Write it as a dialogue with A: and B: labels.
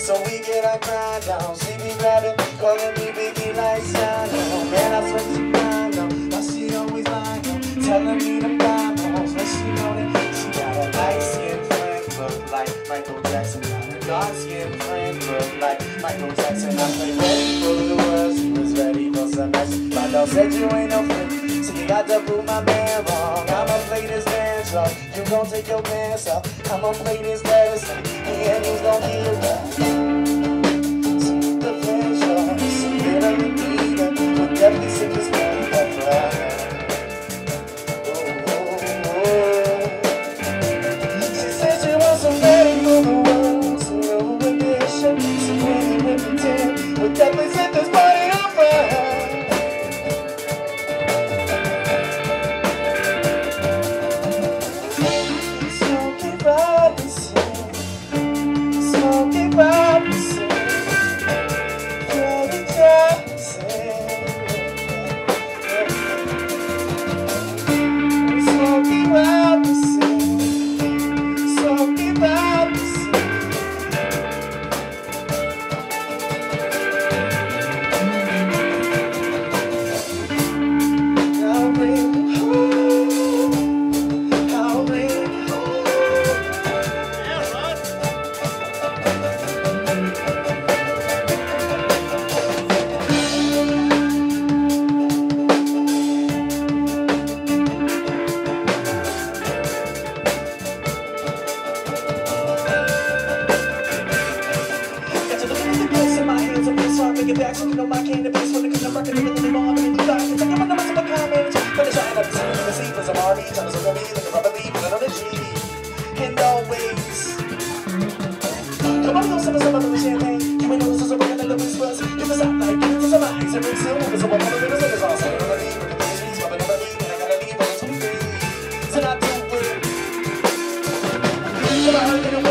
A: So we get our grind on. She be rapping, calling me Biggie like Shine on. Man, I swear she grind on. Now she always lying on, telling me to buy more. But she know that she got a light skin friend, look like Michael Jackson. Got a dark skin friend, look like Michael Jackson. I play ready for the world, she was ready for some action. My dog said you ain't no friend, so you got to prove my man wrong. I'ma play this dance wrong, you gon' take your pants off. I'ma play this dance, and he's gon' get it. Some the pleasure, some bitter repeating, we'll definitely sing this man that cry. She said she wants some ready for the world, some new edition, some really with pretend, we'll definitely set this party on fire. Get back, so you know my cannabis when it comes to rockin' in the mom and the dark. It's like I'm on the rest of my comments. But it's trying to be seen in the sea for some RD, trying to so be like a rubber leaf with another G. And always. Come on, we gon' sip some of the champagne. You ain't know this is a broken and the whispers. You can stop like it to some eyes and bring silver. Because I'm one of the niggas is all saying, I'm gonna leave with the trees, but I never leave, and I gotta leave on the 23. So not do it. Come on,